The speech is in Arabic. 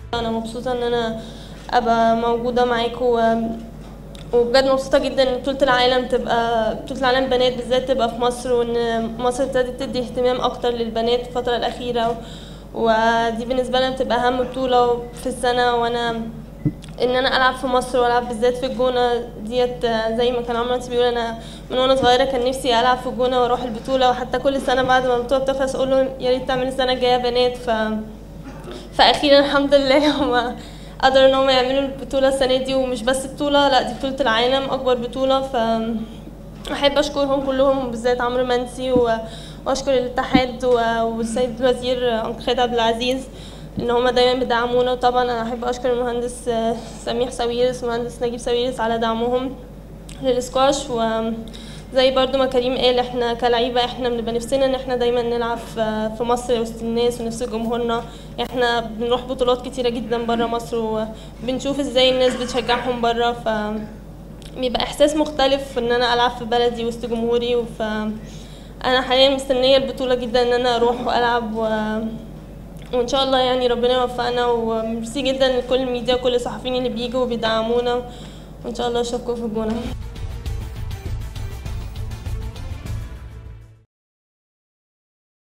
انا مبسوطه ان انا ابقى موجوده معاكم وبجد مبسوطه جدا ان بطوله العالم تبقى بطوله العالم بنات بالذات تبقى في مصر، وان مصر ابتدت تدي اهتمام اكتر للبنات في الفتره الاخيره، ودي بالنسبه لنا بتبقى اهم بطوله في السنه. وانا ان انا العب في مصر والعب بالذات في الجونه ديت، زي ما كان عمرو نصر بيقول، انا من وانا صغيره كان نفسي العب في الجونه واروح البطوله، وحتى كل سنه بعد ما البطوله بتخلص اقول له يا ريت تعمل السنه الجايه بنات. فاخيرا الحمد لله هم قدروا ان هم يعملوا البطوله السنه دي، ومش بس بطوله، لا دي بطوله العالم اكبر بطوله. احب اشكرهم كلهم بالذات عمرو منسي واشكر الاتحاد والسيد الوزير خالد عبد العزيز ان هم دايما بيدعمونا. وطبعا انا احب اشكر المهندس سميح ساويرس والمهندس نجيب ساويرس على دعمهم للسكواش. وزي برضو ما كريم قال، احنا كلعيبه احنا بنبقى نفسنا ان احنا دايما نلعب في مصر وسط الناس ونفس جمهورنا. احنا بنروح بطولات كتيره جدا بره مصر وبنشوف ازاي الناس بتشجعهم بره، بيبقى احساس مختلف ان انا العب في بلدي وسط جمهوري. انا حاليا مستنيه البطوله جدا ان انا اروح والعب وان شاء الله يعني ربنا يوفقنا. وميرسي جدا لكل الميديا وكل الصحفيين اللي بيجوا وبيدعمونا، وان شاء الله اشوفكم في الجونه.